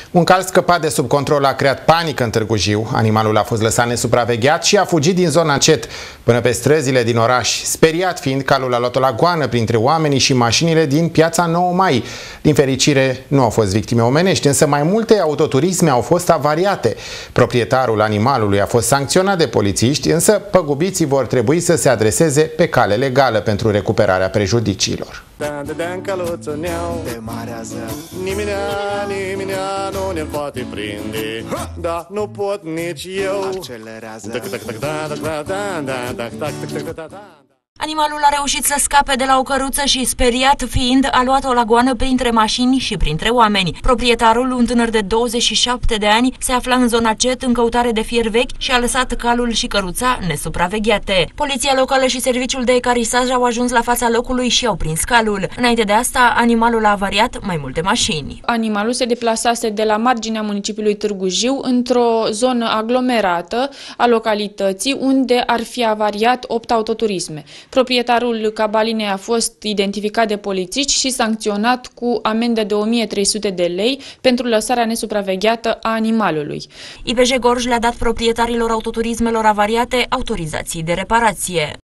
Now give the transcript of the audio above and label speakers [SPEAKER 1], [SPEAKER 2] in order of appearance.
[SPEAKER 1] Un cal scăpat de sub control a creat panică în Târgu Jiu. Animalul a fost lăsat nesupravegheat și a fugit din zona CET până pe străzile din oraș. Speriat fiind, calul a luat-o la goană printre oamenii și mașinile din piața 9 Mai. Din fericire, nu au fost victime omenești, însă mai multe autoturisme au fost avariate. Proprietarul animalului a fost sancționat de polițiști, însă păgubiții vor trebui să se adreseze pe cale legală pentru recuperarea prejudiciilor.
[SPEAKER 2] Nimeni nu ne poate prinde, da, nu pot nici eu.
[SPEAKER 3] Accelerează.
[SPEAKER 4] Animalul a reușit să scape de la o căruță și, speriat fiind, a luat-o la goană printre mașini și printre oameni. Proprietarul, un tânăr de 27 de ani, se afla în zona CET în căutare de fier vechi și a lăsat calul și căruța nesupravegheate. Poliția locală și serviciul de ecarisaj au ajuns la fața locului și au prins calul. Înainte de asta, animalul a avariat mai multe mașini.
[SPEAKER 5] Animalul se deplasase de la marginea municipiului Târgu Jiu într-o zonă aglomerată a localității, unde ar fi avariat 8 autoturisme. Proprietarul cabalinei a fost identificat de polițiști și sancționat cu amendă de 1300 de lei pentru lăsarea nesupravegheată a animalului.
[SPEAKER 4] IPJ Gorj le-a dat proprietarilor autoturismelor avariate autorizații de reparație.